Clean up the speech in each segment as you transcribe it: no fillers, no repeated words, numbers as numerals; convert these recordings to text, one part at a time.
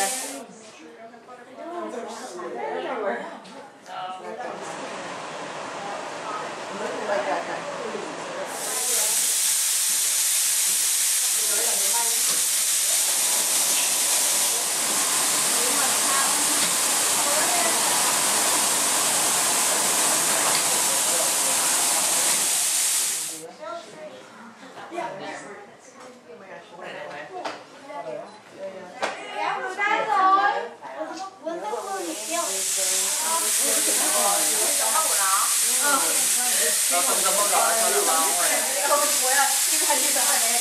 Nó không ra màu đỏ cho nó vào ngoài. Không cuối là như thế này.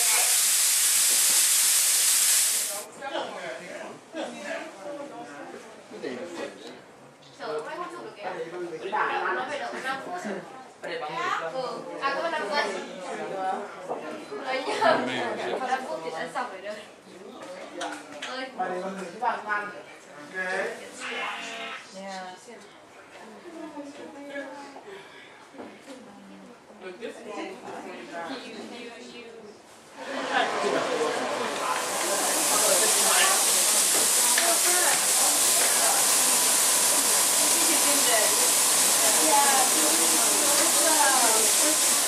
Sợ quay không chụp được kìa. Nó phải đợi 5 phút. Để bằng được. À có 5 giây. Lấy nhầm. 5 phút thì đã xong rồi đây. Ơi. Mà để con người các bạn ăn. Đấy. Yeah.